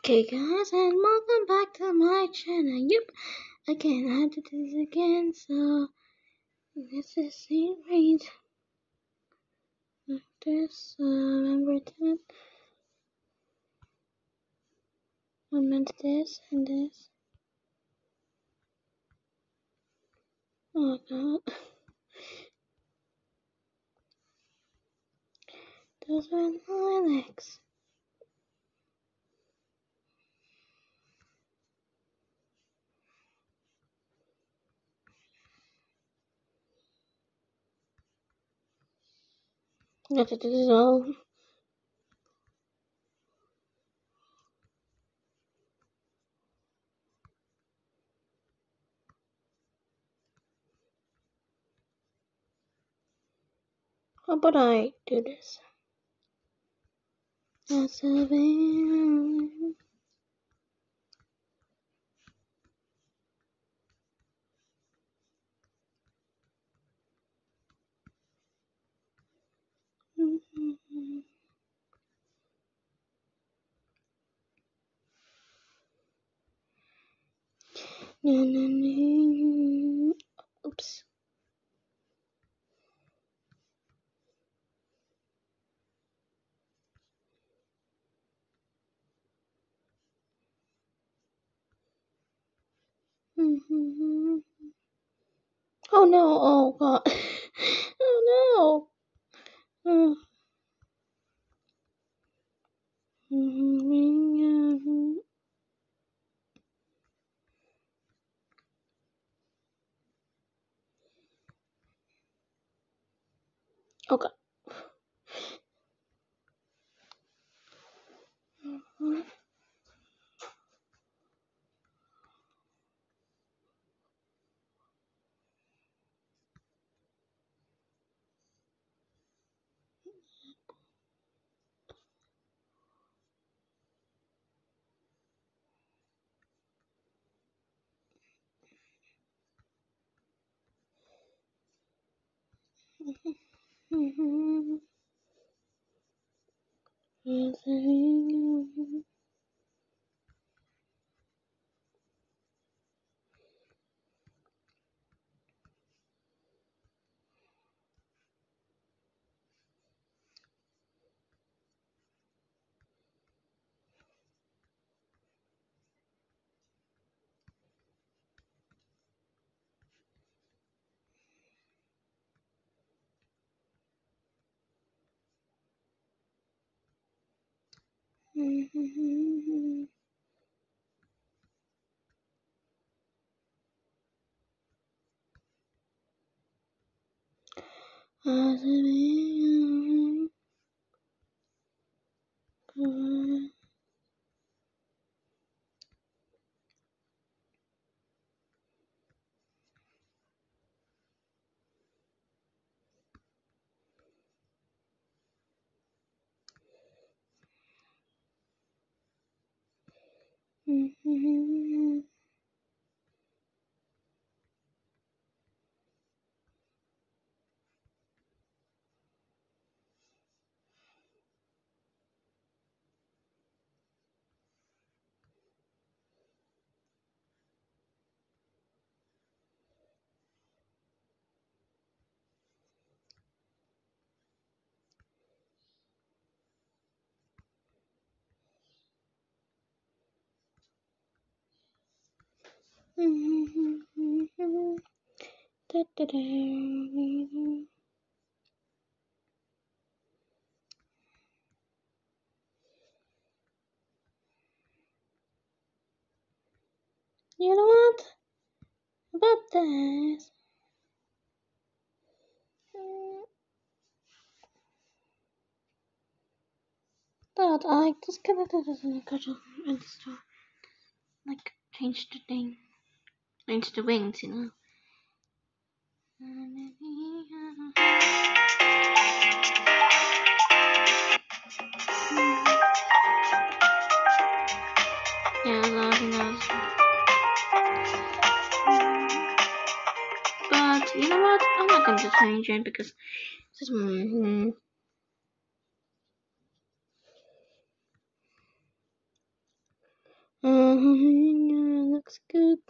Okay guys, and welcome back to my channel. Yep, again, I did this again, so this is series. This, remember that? I meant this and this. Oh god. Those were my legs. Got to dissolve. How about I do this? That's a very... Oops. Oh no, oh god. Oh no. Okay. You know what? About this. That I disconnected this in the cuddle and stuff. Like, change the thing. Change the wings, you know. Yeah, nothing else. But you know what? I'm not going to change it because this is Looks good.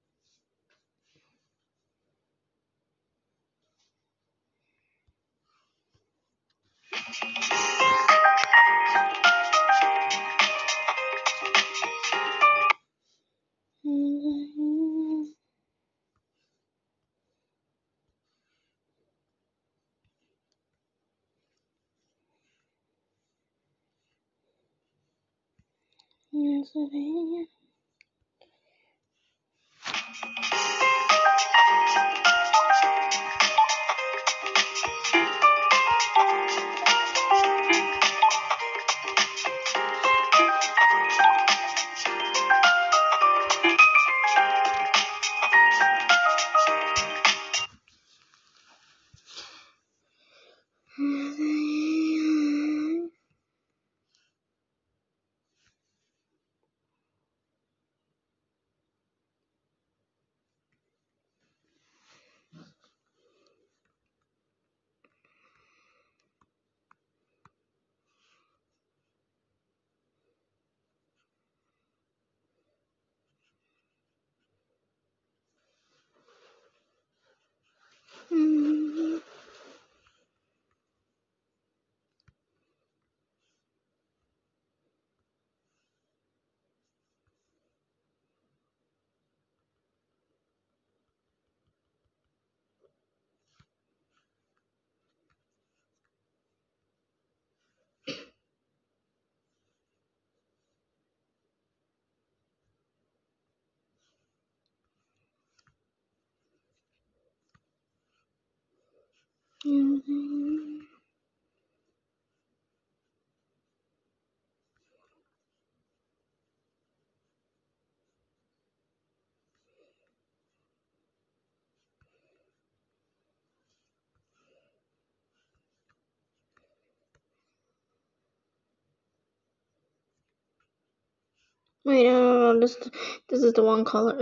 Wait, no, this is the one color.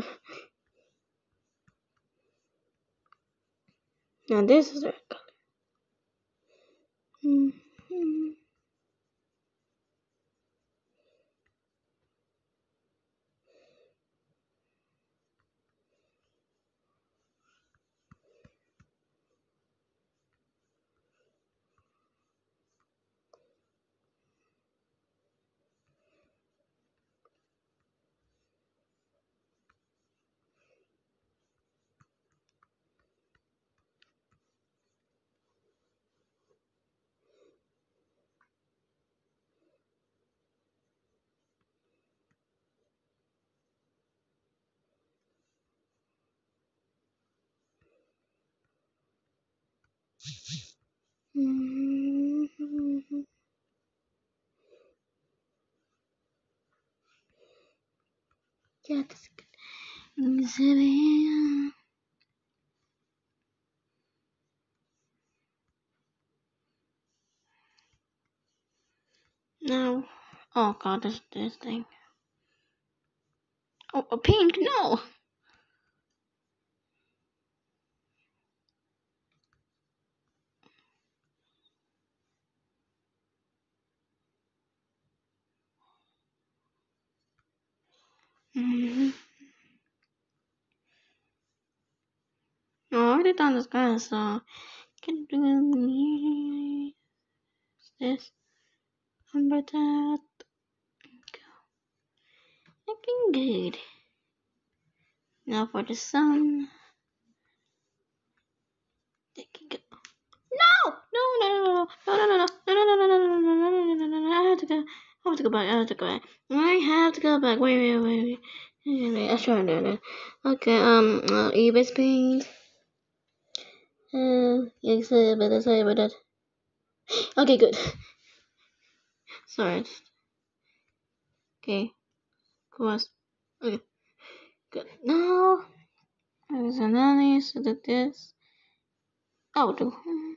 Now this is the red color. Yeah, this is good. No. Oh god, this thing. Oh, a pink, no! No, I already done this guy, so can do this. Remember that. Looking good. Now for the sun. There you go. No! No! I have to go. I have to go back. I have to go back. I have to go back. Wait. I try to do that. Okay, Ebis paint. Yes, but that's about that. Okay, good. Sorry. Okay. Cool. Okay. Good. Now, there's another so that this. Oh, do.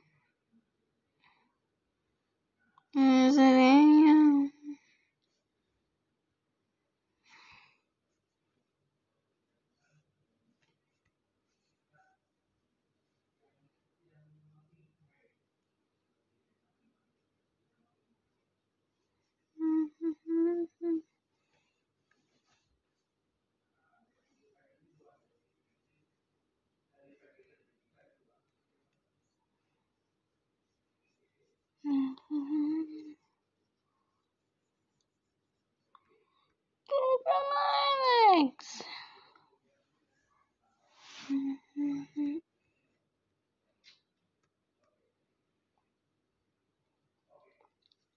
Is it in?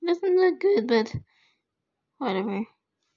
Doesn't look good, but whatever.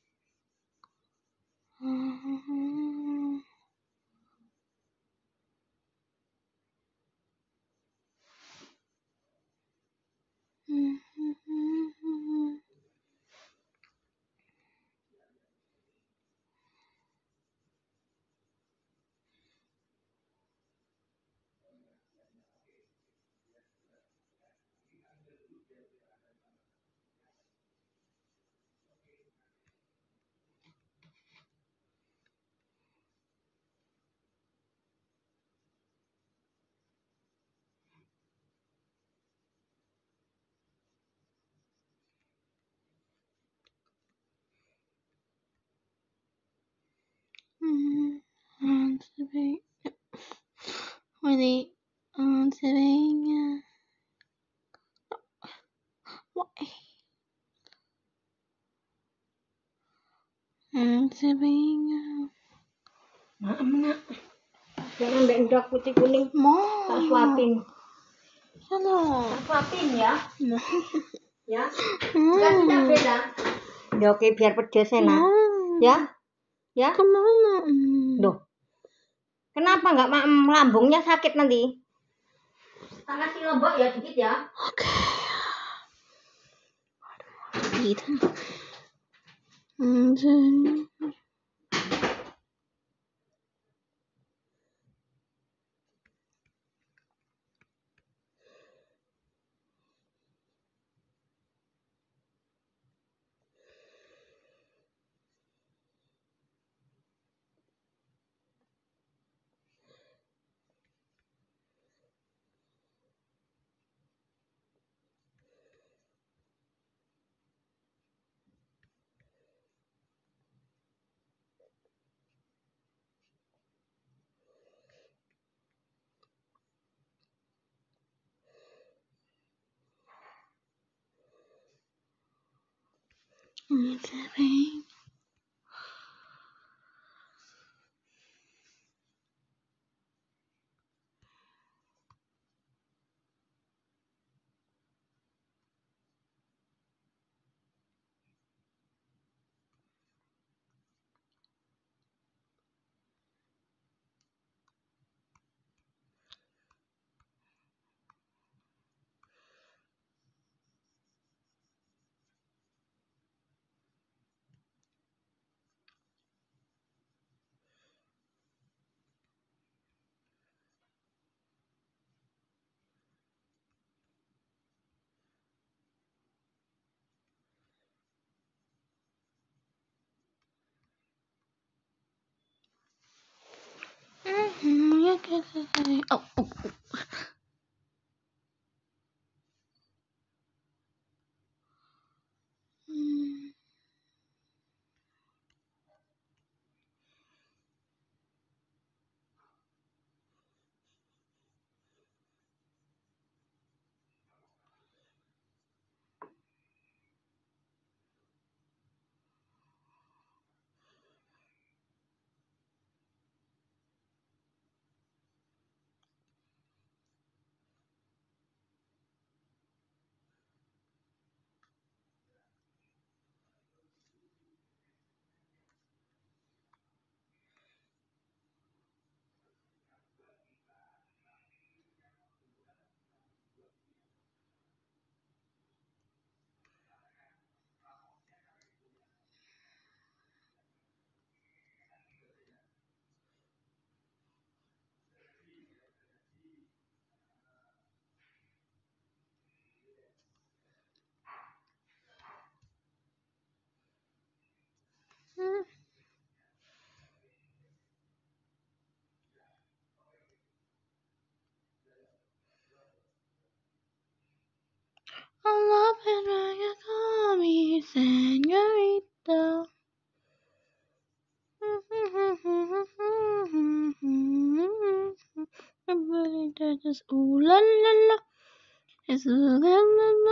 On to Wait, on to Why? On to Maem nak. Jangan mbak ndok putih kuning. Tak suapin. Halo. Tak suapin ya. Ya. Hmm. Kan tidak beda. Ya oke biar pedes enak. Ya. Ya. Kemana? Loh. Kenapa nggak maem? Lambungnya sakit nanti. Tak kasih lombok ya dikit ya. Oke. Gitu. Oh. I love it when you call me señorita. That is ooh la la la. It's ooh la la la.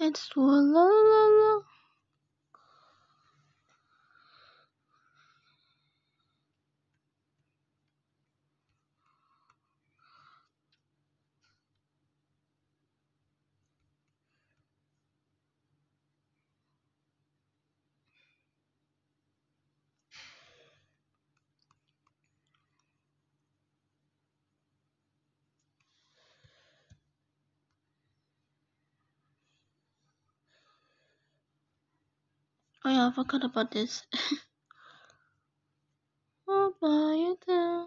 It's la la la. Oh yeah, I forgot about this. I'll buy you down.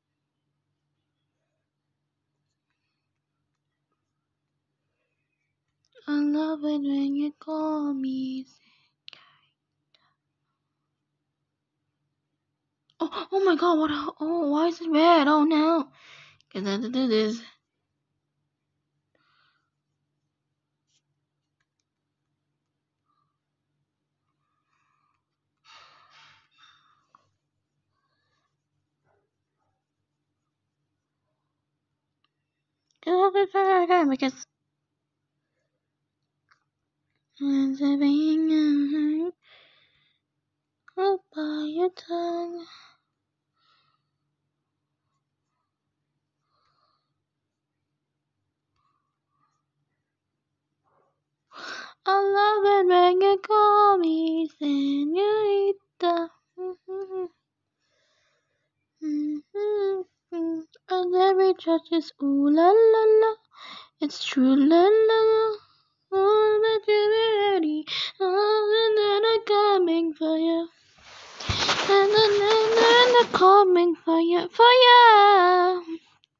I love it when you call me. Oh my god, what? Oh, why is it red? Oh no. Cause I have to do this. Because I'll buy your tongue. I love it when you call me señorita. And every touch is ooh la la la. It's true la la la. Oh, that you're ready. Oh, and then I'm coming for you. And then I'm coming for you, for you.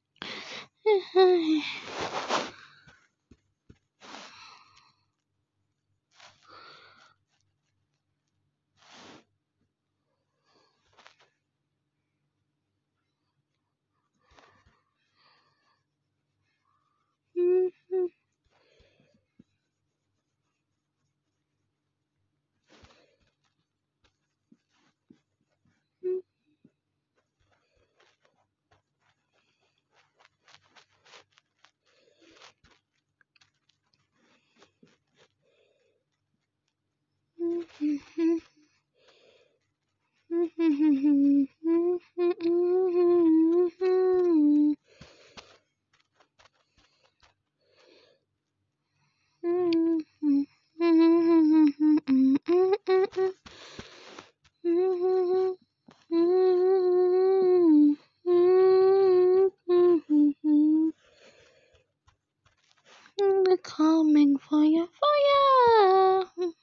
We're coming for you, for you.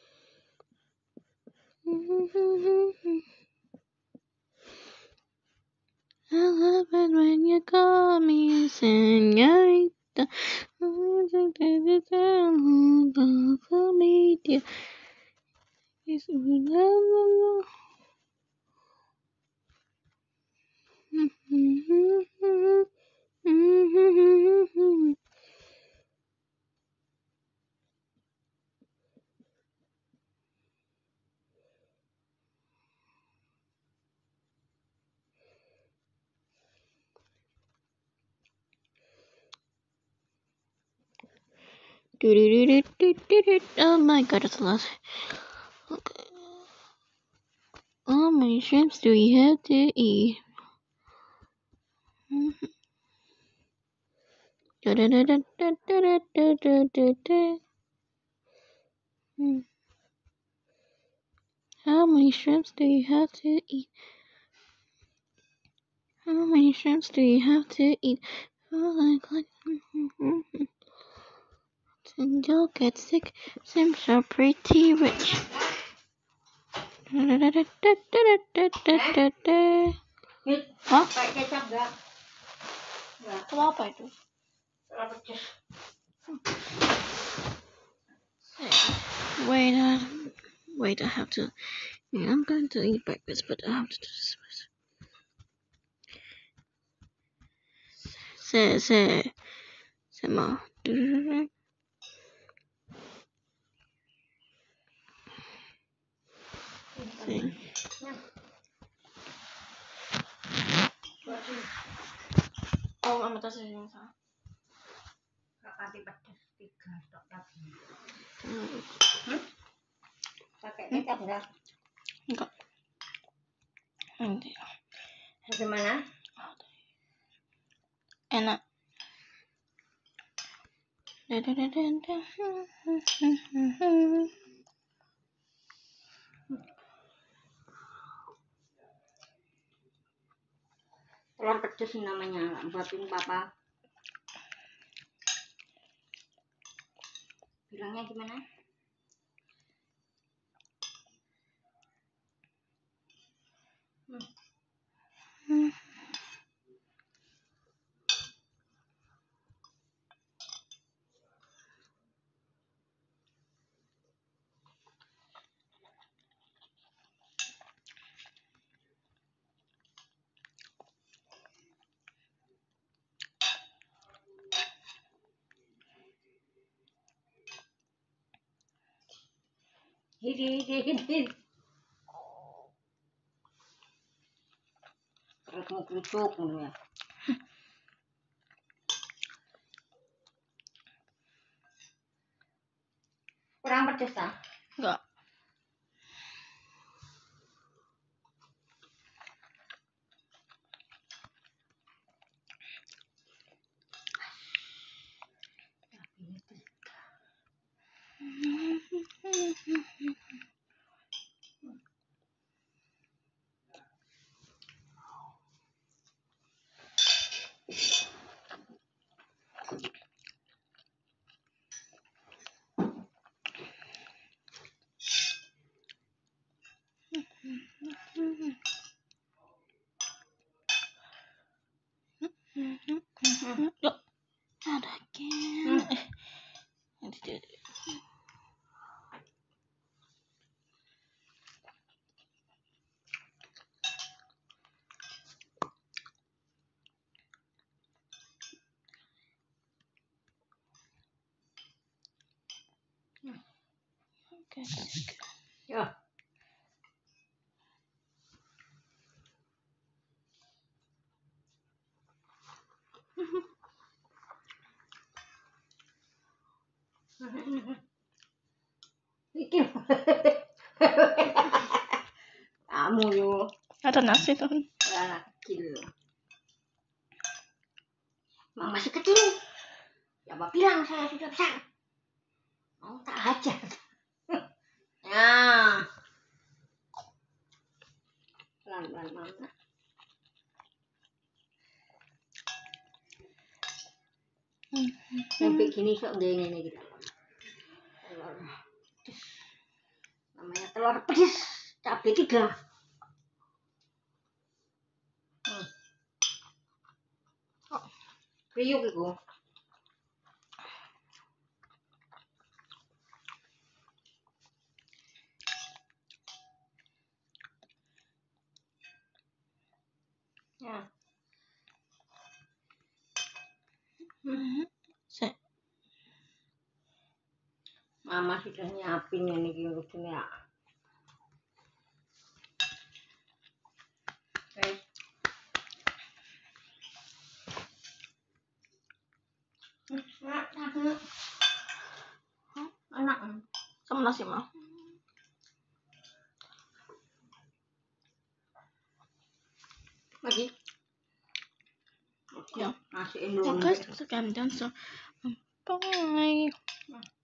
I love it when you call me señorita. For me, dear. It's oh my god, that's a lot. Okay. How many shrimps do we have to eat? How many shrimps do you have to eat? How many shrimps do you have to eat? And you'll get sick. Shrimps are pretty rich. Hah? Pakai kecap gak? Kenapa itu? Salah pecah. Wait, I have to. Yeah, I'm going to eat breakfast, but I have to do this first. Say more. See. Oh, I'm gonna touch it. kasih pedas 3 stok tadi. Pakai kecap enggak? Enggak. Nanti. Bagaimana? Enak. Telur pedes namanya, buatin papa. Bilangnya gimana? Hidi. Terus mau kerupuk ya. Kurang pedes tak? Enggak. Yuk. Ada kan. Nanti. Oke. Ya. Iki. Kamu yuk. Ada nasi tuh. Anak kecil. Emang masih kecil. Ya Bapak bilang saya sudah besar. Mau tak hajar. Ya. Pelan-pelan mama. Sampai gini sok ngene gitu. Telur pedes. Namanya telur pedes. Cabai 3. Kriuk iku. Ya. Mama sudah nyiapin ini gitu ya. Enak. Sama nasi mah. Lagi. Ya. Nasi Indomie. Guys, sekian dan so. Bye.